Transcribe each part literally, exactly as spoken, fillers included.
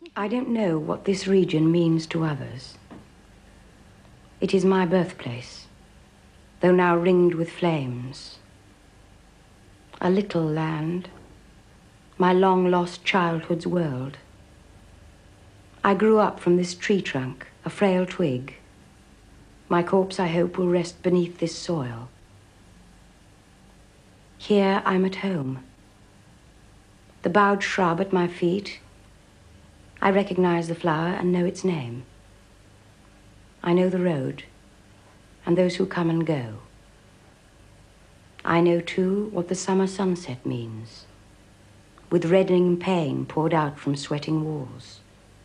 I don't know what this region means to others. It is my birthplace, though now ringed with flames. A little land, my long-lost childhood's world. I grew up from this tree trunk, a frail twig. My corpse, I hope, will rest beneath this soil. Here I'm at home. The bowed shrub at my feet, I recognize the flower and know its name. I know the road and those who come and go. I know, too, what the summer sunset means, with reddening pain poured out from sweating walls.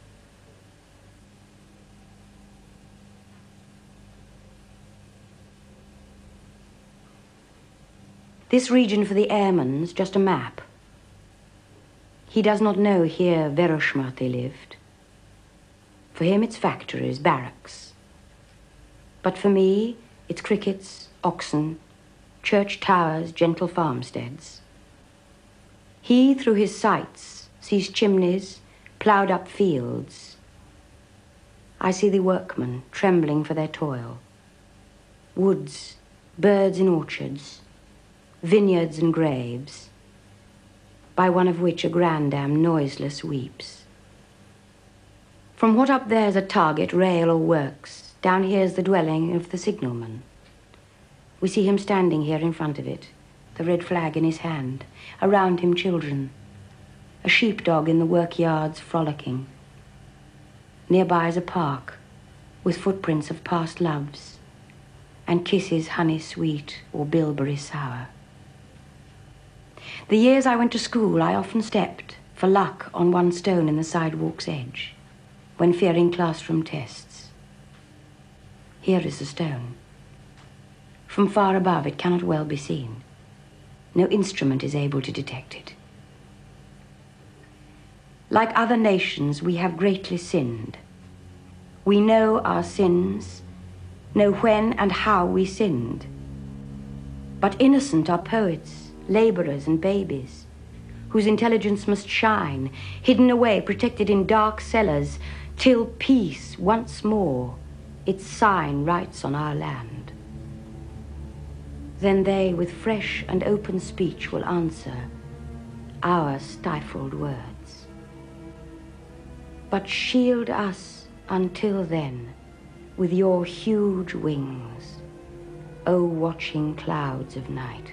This region for the airman's just a map. He does not know here Vereshmate lived. For him it's factories, barracks. But for me, it's crickets, oxen, church towers, gentle farmsteads. He, through his sights, sees chimneys, ploughed up fields. I see the workmen trembling for their toil. Woods, birds in orchards, vineyards and graves, by one of which a grandam noiseless weeps. From what up there's a target, rail or works, down here's the dwelling of the signalman. We see him standing here in front of it, the red flag in his hand, around him children, a sheepdog in the workyards frolicking. Nearby is a park with footprints of past loves and kisses honey sweet or bilberry sour. The years I went to school, I often stepped, for luck, on one stone in the sidewalk's edge, when fearing classroom tests. Here is the stone. From far above, it cannot well be seen. No instrument is able to detect it. Like other nations, we have greatly sinned. We know our sins, know when and how we sinned. But innocent are poets, laborers and babies, whose intelligence must shine, hidden away, protected in dark cellars, till peace once more its sign writes on our land. Then they, with fresh and open speech, will answer our stifled words. But shield us until then with your huge wings, O watching clouds of night.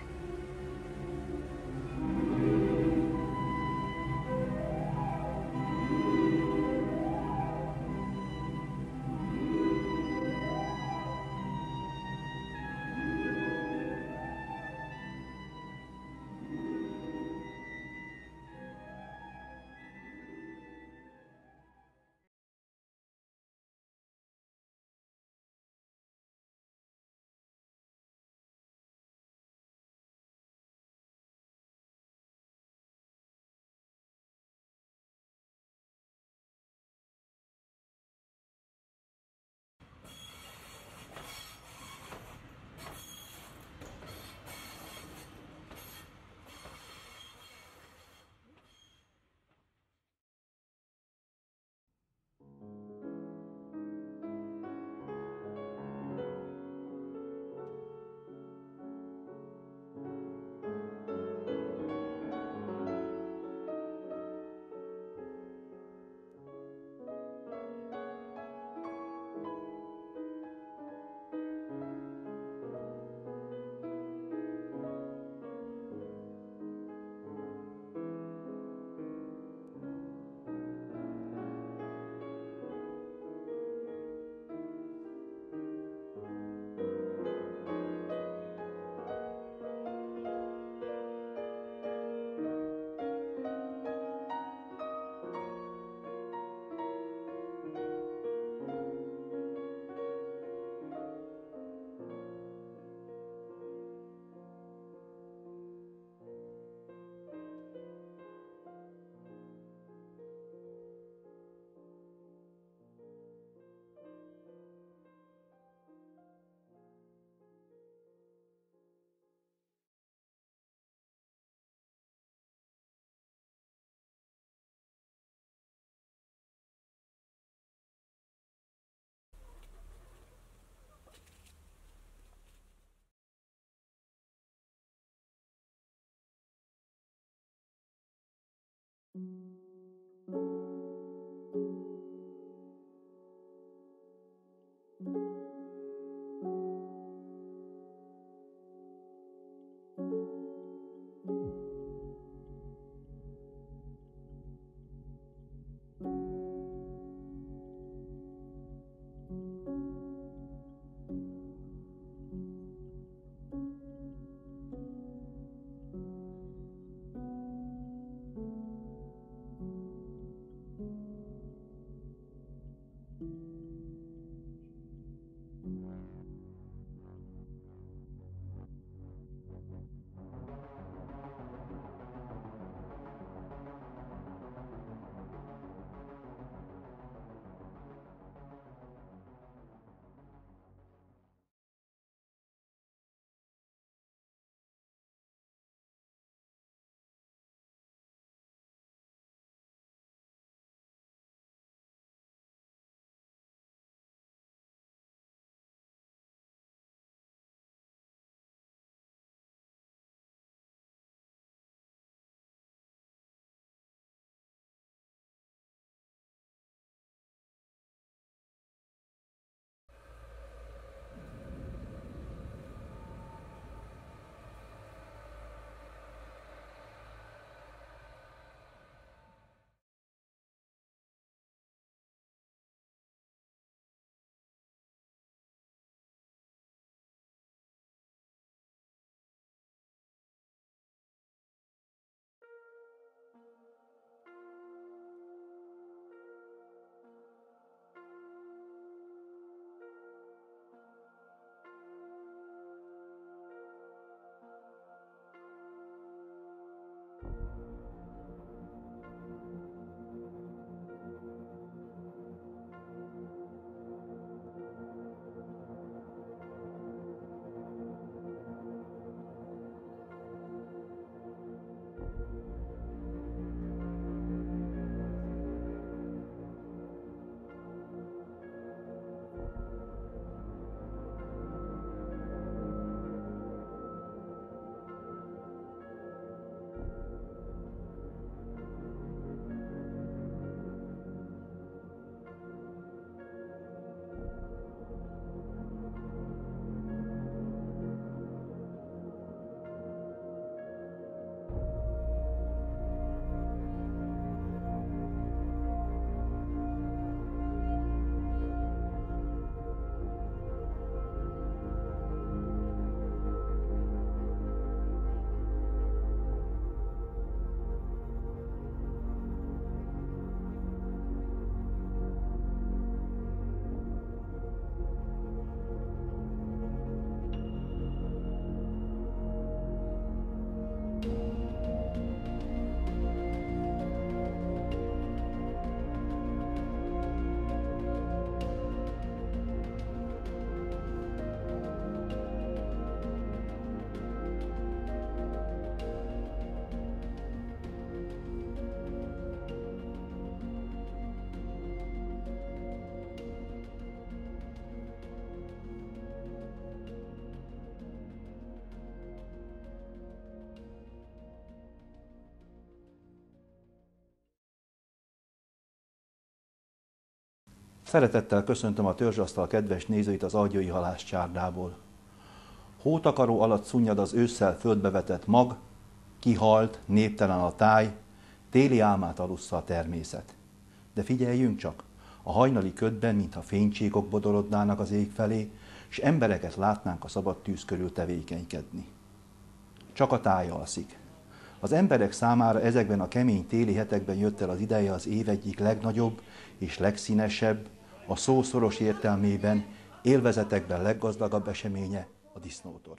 Szeretettel köszöntöm a törzsasztal kedves nézőit az Algyői halászcsárdából. Hótakaró alatt szunnyad az ősszel földbe vetett mag, kihalt, néptelen a táj, téli álmát alussza a természet. De figyeljünk csak, a hajnali ködben, mintha fénycsíkok bodorodnának az ég felé, s embereket látnánk a szabad tűz körül tevékenykedni. Csak a táj alszik. Az emberek számára ezekben a kemény téli hetekben jött el az ideje az év egyik legnagyobb és legszínesebb, a szó szoros értelmében, élvezetekben leggazdagabb eseménye, a disznótor.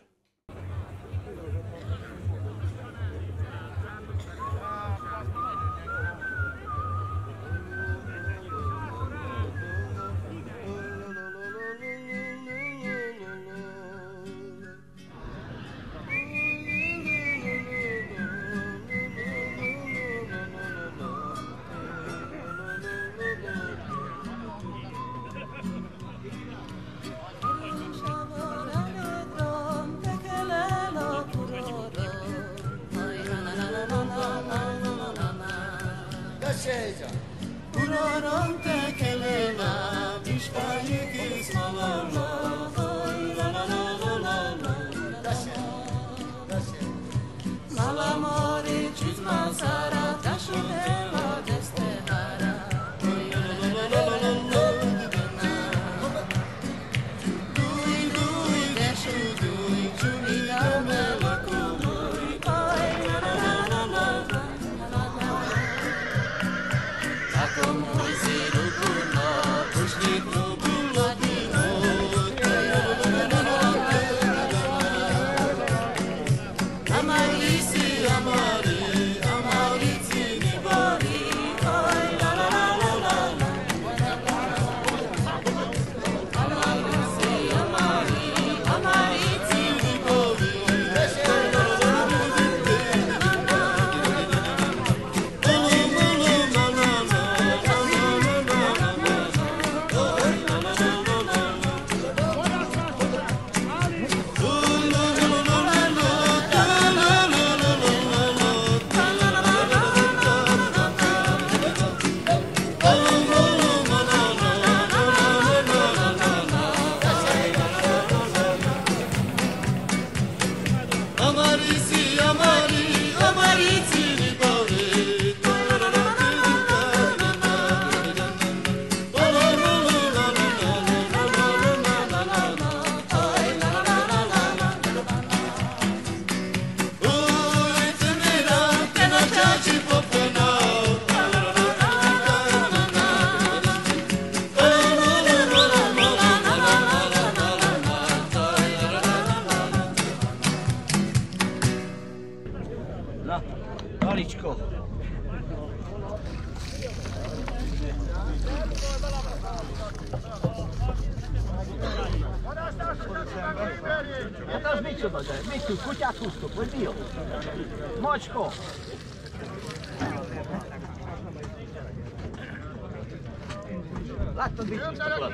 Uraram, te kelena, Vizsgáljuk és malala, la la la la la la. Mala mare, csizma szára, tasodela, desztehára. Dúj, dúj, desú, dúj, csúlida, melakúj, aj, la la la la la la. Na, Alicskó! Hát az micsoda, de mit tud? Kutyát húztok, vagy mi jó? Macskó! Láttad, mit húztok?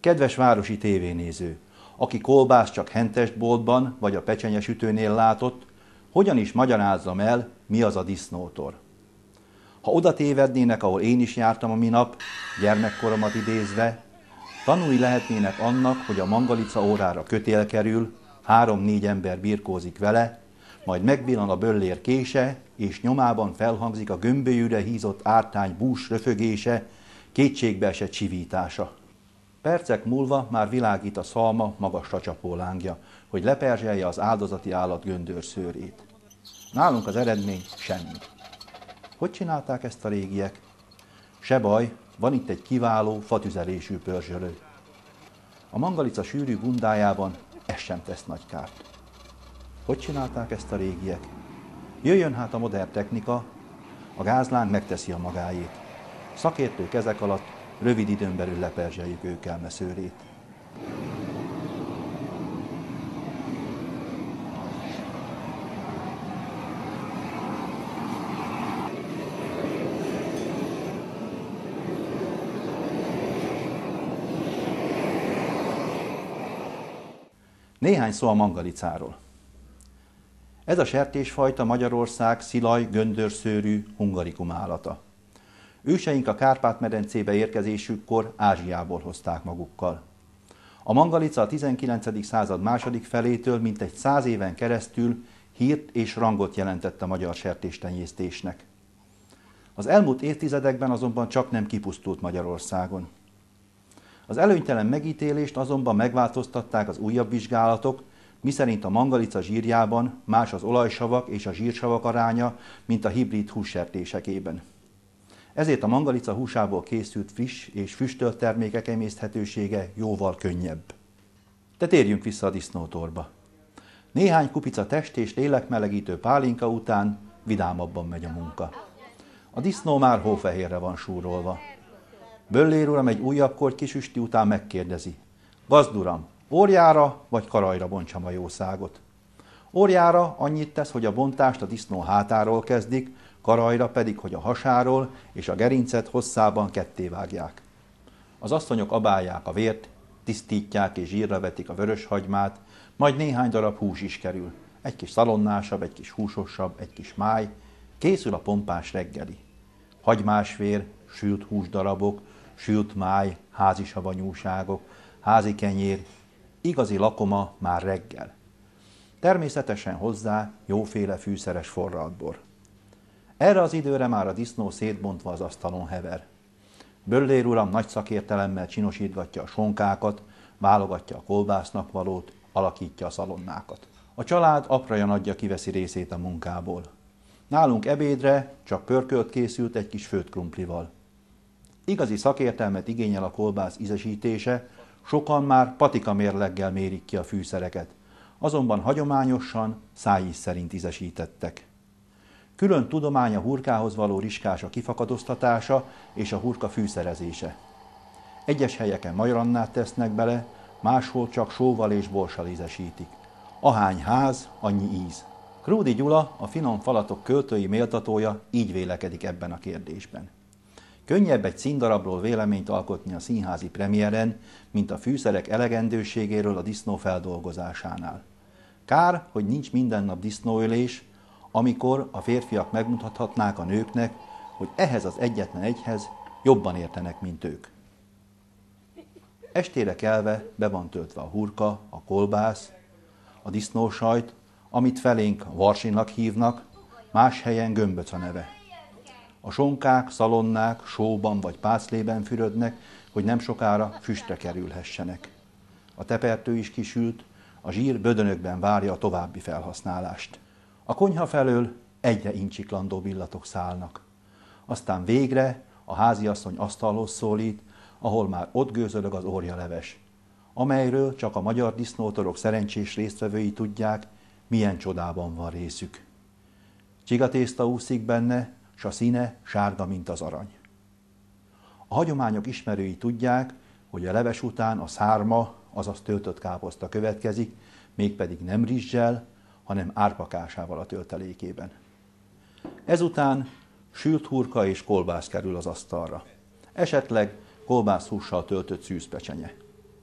Kedves városi tévénéző, aki kolbász csak hentestboltban vagy a pecsenyesütőnél látott, hogyan is magyarázzam el, mi az a disznótor? Ha oda tévednének, ahol én is jártam a minap, gyermekkoromat idézve, tanulni lehetnének annak, hogy a mangalica órára kötél kerül, három-négy ember birkózik vele, majd megvillan a böllér kése, és nyomában felhangzik a gömbölyűre hízott ártány bús röfögése, kétségbeesett csivítása. Percek múlva már világít a szalma magasra csapó lángja, hogy leperzselje az áldozati állat göndörszőrét. Nálunk az eredmény semmi. Hogy csinálták ezt a régiek? Se baj, van itt egy kiváló fatüzelésű pörzsölő. A mangalica sűrű bundájában ez sem tesz nagy kárt. Hogy csinálták ezt a régiek? Jöjjön hát a modern technika, a gázláng megteszi a magáét. Szakértő kezek alatt rövid időn belül leperzseljük őkelmeszőrét. Néhány szó a mangalicáról. Ez a sertésfajta Magyarország szilaj, göndörszőrű hungarikum állata. Őseink a Kárpát-medencébe érkezésükkor Ázsiából hozták magukkal. A mangalica a tizenkilencedik század második felétől mintegy száz éven keresztül hírt és rangot jelentett a magyar sertéstenyésztésnek. Az elmúlt évtizedekben azonban csak nem kipusztult Magyarországon. Az előnytelen megítélést azonban megváltoztatták az újabb vizsgálatok, miszerint a mangalica zsírjában más az olajsavak és a zsírsavak aránya, mint a hibrid hússertésekében. Ezért a mangalica húsából készült friss és füstölt termékek emészthetősége jóval könnyebb. De térjünk vissza a disznótorba. Néhány kupica test- és lélekmelegítő pálinka után vidámabban megy a munka. A disznó már hófehérre van súrolva. Böllér uram egy újabb kort kisüsti után megkérdezi: gazduram, óriára vagy karajra bontsam a jószágot? Óriára annyit tesz, hogy a bontást a disznó hátáról kezdik, karajra pedig, hogy a hasáról és a gerincet hosszában ketté vágják. Az asszonyok abálják a vért, tisztítják és zsírra vetik a vörös hagymát, majd néhány darab hús is kerül. Egy kis szalonnásabb, egy kis húsosabb, egy kis máj, készül a pompás reggeli. Hagymásvér, sült húsdarabok, sült máj, házi savanyúságok, házi kenyér, igazi lakoma már reggel. Természetesen hozzá jóféle fűszeres forraltbor. Erre az időre már a disznó szétbontva az asztalon hever. Böllér uram nagy szakértelemmel csinosítgatja a sonkákat, válogatja a kolbásznak valót, alakítja a szalonnákat. A család aprajan adja kiveszi részét a munkából. Nálunk ebédre csak pörkölt készült egy kis főtt krumplival. Igazi szakértelmet igényel a kolbász ízesítése, sokan már patika mérleggel mérik ki a fűszereket, azonban hagyományosan szájíz szerint ízesítettek. Külön tudomány a hurkához való riskása kifakadoztatása és a hurka fűszerezése. Egyes helyeken majorannát tesznek bele, máshol csak sóval és borssal ízesítik. Ahány ház, annyi íz. Krúdy Gyula, a finom falatok költői méltatója így vélekedik ebben a kérdésben. Könnyebb egy színdarabról véleményt alkotni a színházi premiéren, mint a fűszerek elegendőségéről a disznó feldolgozásánál. Kár, hogy nincs minden nap disznóölés, amikor a férfiak megmutathatnák a nőknek, hogy ehhez az egyetlen egyhez jobban értenek, mint ők. Estére kelve be van töltve a hurka, a kolbász, a disznósajt, amit felénk varsinak hívnak, más helyen gömböc a neve. A sonkák, szalonnák sóban vagy pászlében fürödnek, hogy nem sokára füstre kerülhessenek. A tepertő is kisült, a zsír bödönökben várja a további felhasználást. A konyha felől egyre incsiklandó illatok szállnak. Aztán végre a háziasszony asztalhoz szólít, ahol már ott gőzölög az orjaleves, amelyről csak a magyar disznótorok szerencsés résztvevői tudják, milyen csodában van részük. Csigatészta úszik benne, s a színe sárga, mint az arany. A hagyományok ismerői tudják, hogy a leves után a szárma, azaz töltött káposzta következik, mégpedig nem rizssel, hanem árpakásával a töltelékében. Ezután sült hurka és kolbász kerül az asztalra. Esetleg kolbászhússal töltött szűzpecsenye.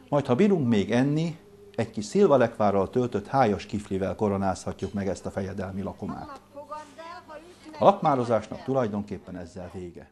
Majd, ha bírunk még enni, egy kis szilvalekvárral töltött hájas kiflivel koronázhatjuk meg ezt a fejedelmi lakomát. A lakmározásnak tulajdonképpen ezzel vége.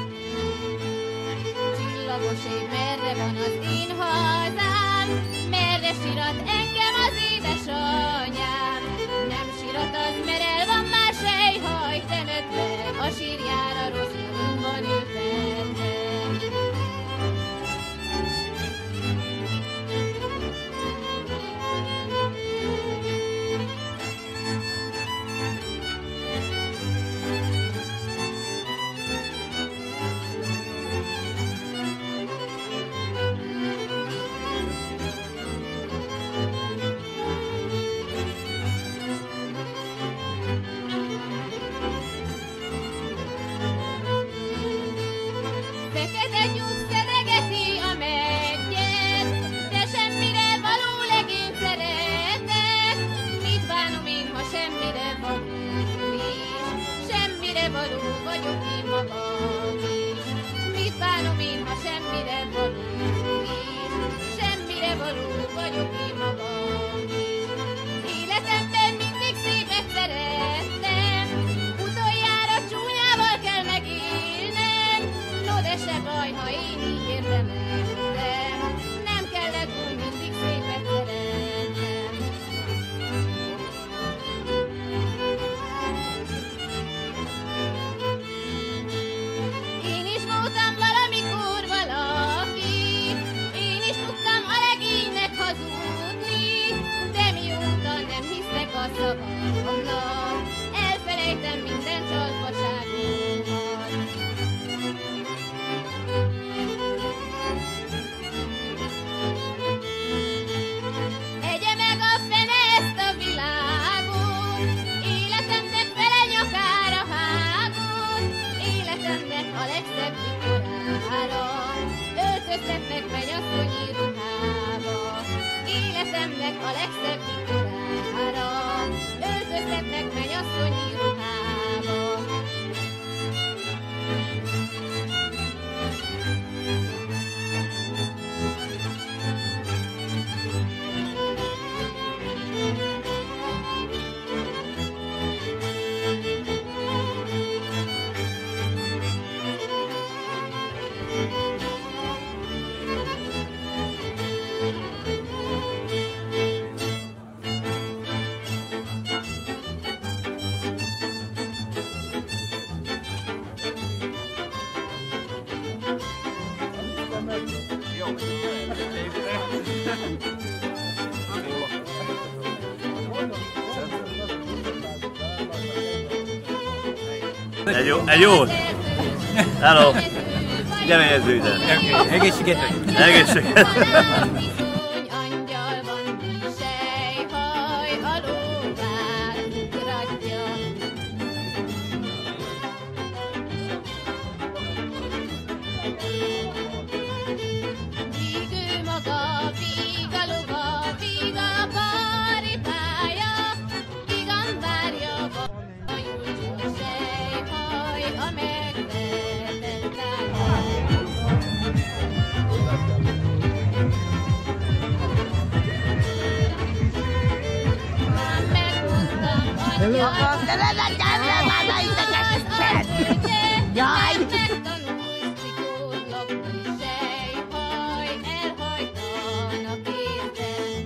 Csillagos ég, merre van az én hazám, merre de sirat engem az édesanyám. Nem sirat az, mert el van már sejhaj temetve, a sírjára rossz van ültetve. Fekete nyusz szedegeti a meggyet, de semmire való legény szeretek. Mit bánom én, ha semmire való is, semmire való vagyok én magam is. Mit bánom én, ha semmire való is, semmire való vagyok én magam is. Életemben mindig szépet szerettem, utoljára csúnyával kell megélnem. No, de se baj, ha én így érdemeltem, nem kellett volna mindig szépet szeretnem. Én is voltam valamikor valaki, én is tudtam a legénynek hazudni, de mióta nem hisznek a szavamnak, elfelejtem minden csalfaságomat. Egye meg a fene ezt a világot, életemnek fele nyakára hágott, életemnek a legszebb vikorára, öltöztetnek mennyasszonyi ruhába. Életemnek a legszebb vikorára, öltöztetnek mennyasszonyi ruhába. Egy jó, egy jó. Hello. Gyere, ez ide. Egészséget! Egészséget. Bizony angyal van, sejhaj a lóvár ugratja. Víg ő maga, víg a lova, víg a paripája, vígan várja a júlcsú sejhaj a megvetett tája. Már megmondtam, angyal, De ne legyen le már, ne idegesítsen! Jaj! megtanulsz cikódlakni, sejhaj, elhajtanak érted.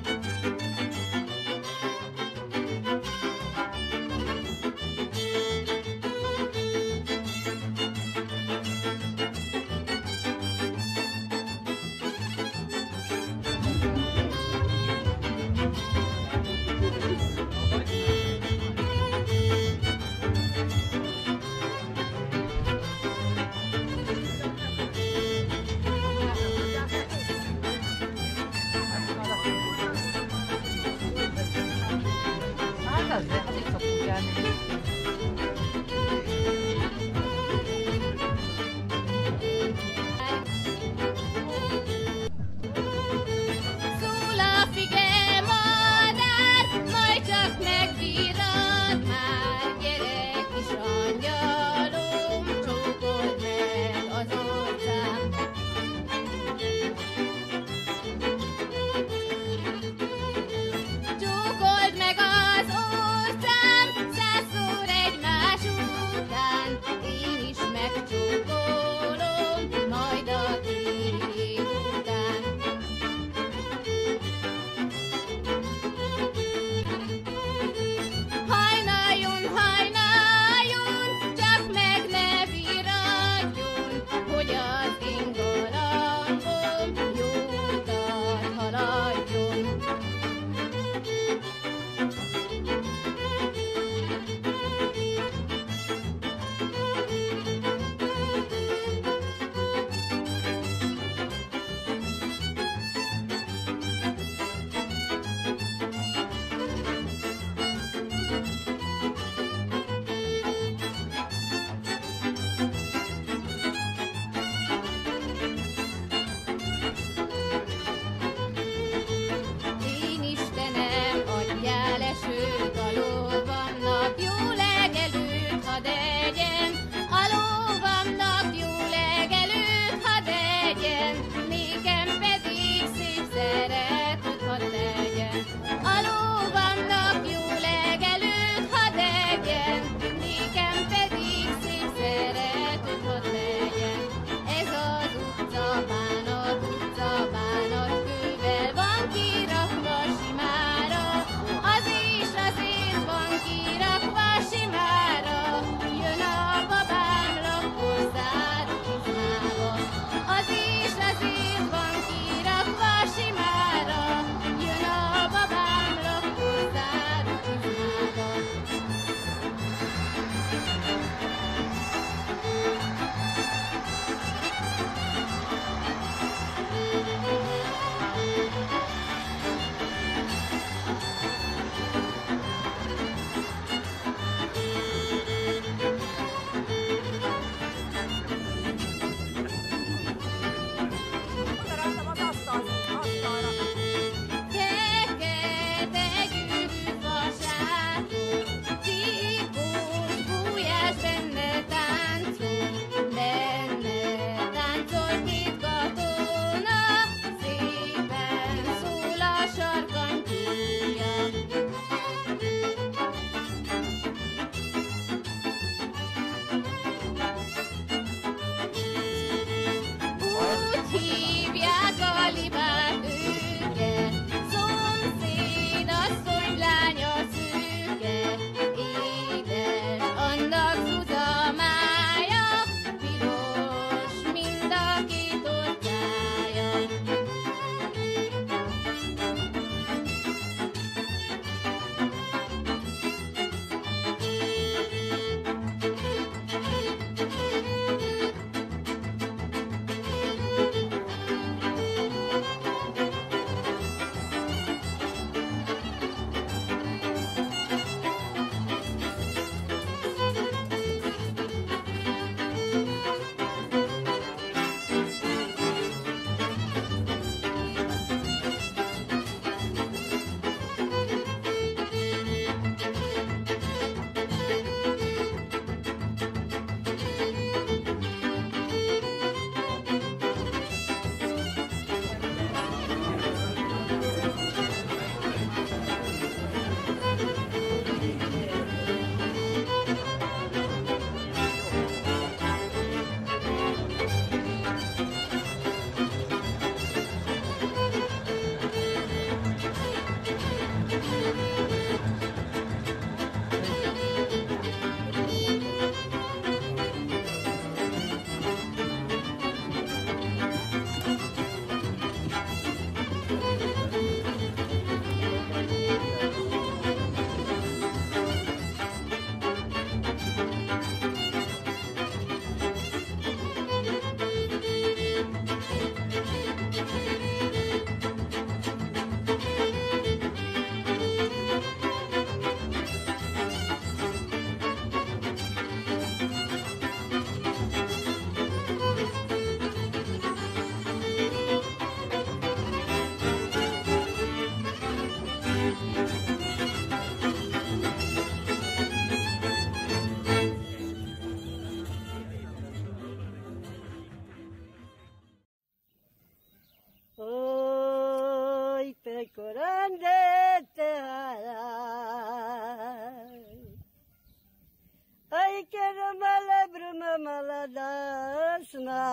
Ai que mala bruma mala dasna.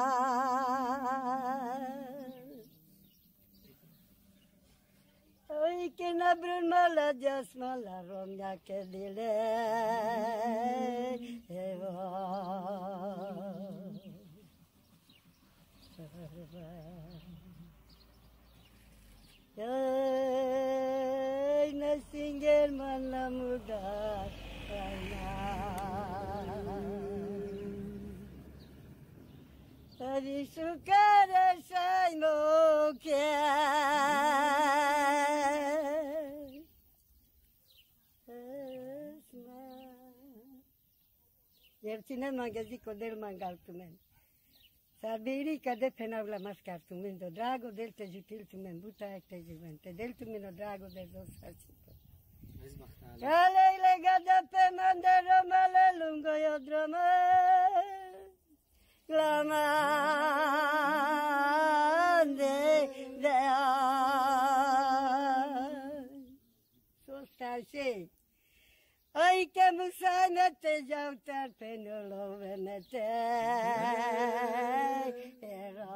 Ai que na bruma la jasma la romya ke dile eva. Ay na single mana muda Adi sukara say mo kya Yertine mangazi kodel mangal tumen Sabiri kade fenavla maskar tumen do drago del te jutil tumen buta ekte jivan te del tumen drago del do sarchito Kale ile gada pe mandero male lungo yodroma Glamande de So starse Ay que musanete jautar penolo venete era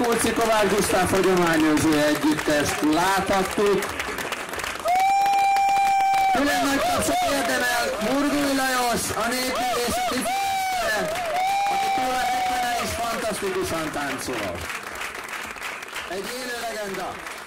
Rákóczi Kovács Gusztáv hagyományőrző együttest láthattuk. Külön nagy tapsot érdemel Burgúj Lajos, a népművészeti főmester, aki túl a hetvenen is fantasztikusan táncol. Egy élő legenda.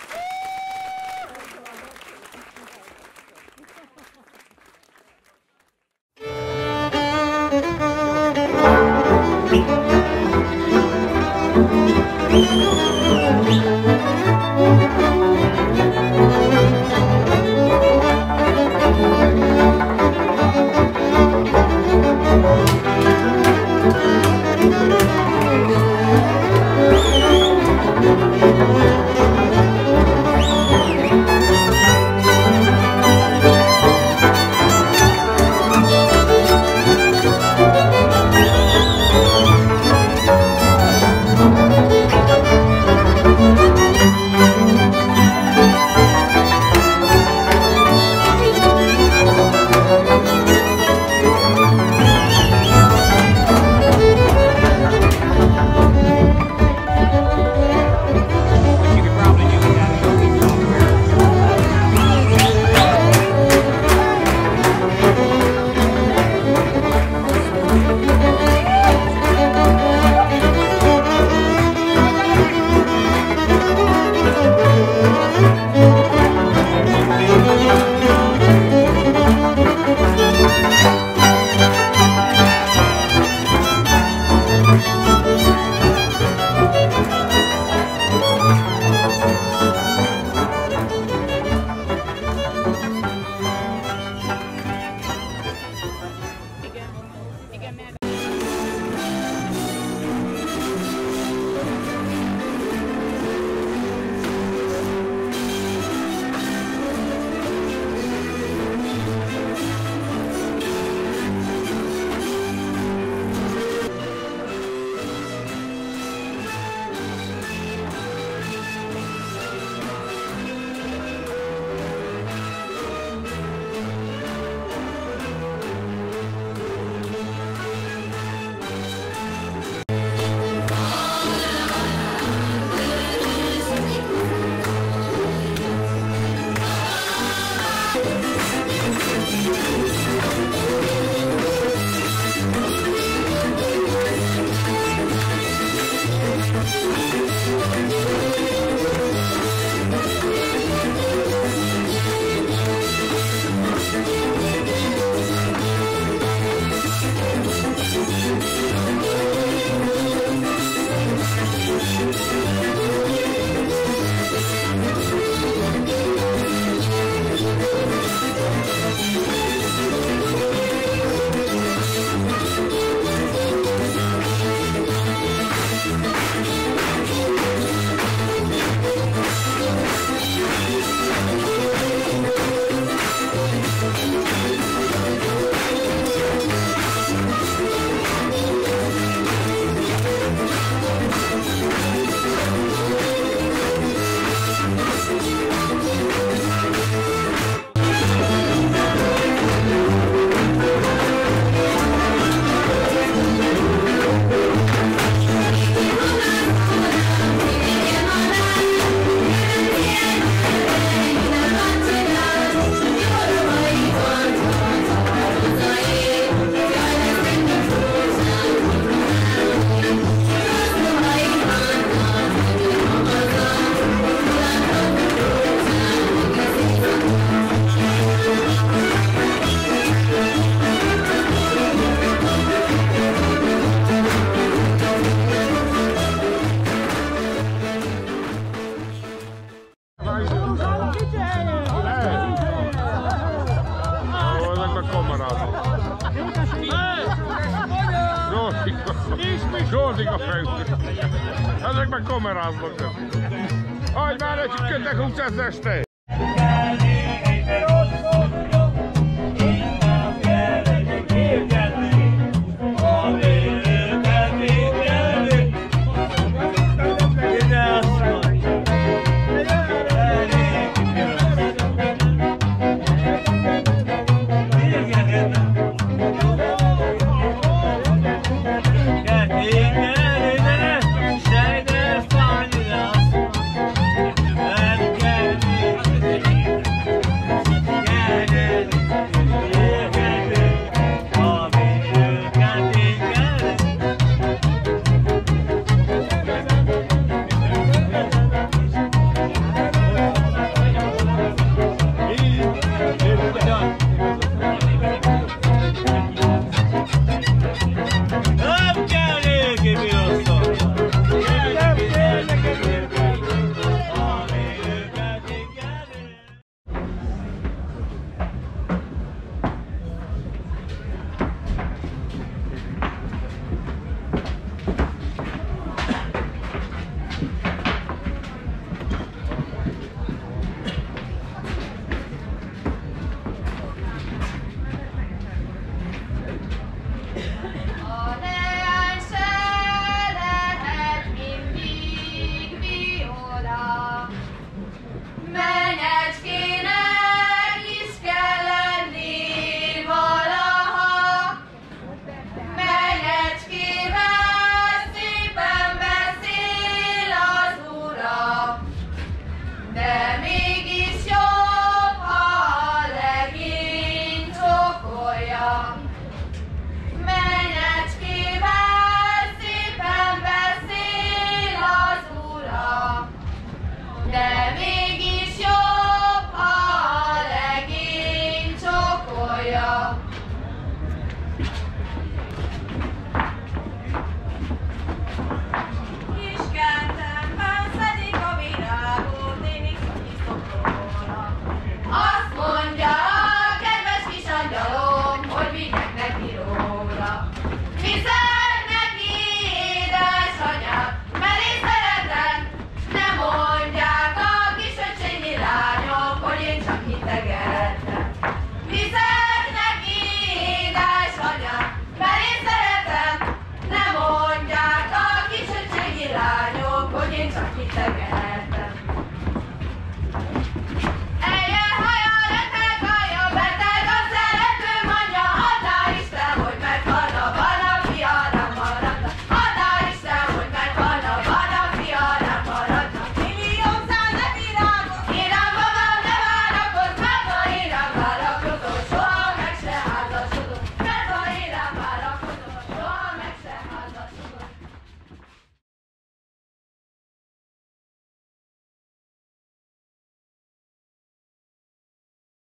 Zsoltika fejtő. Ezek meg kameráznak. Hagyj már egy kötek húsz este!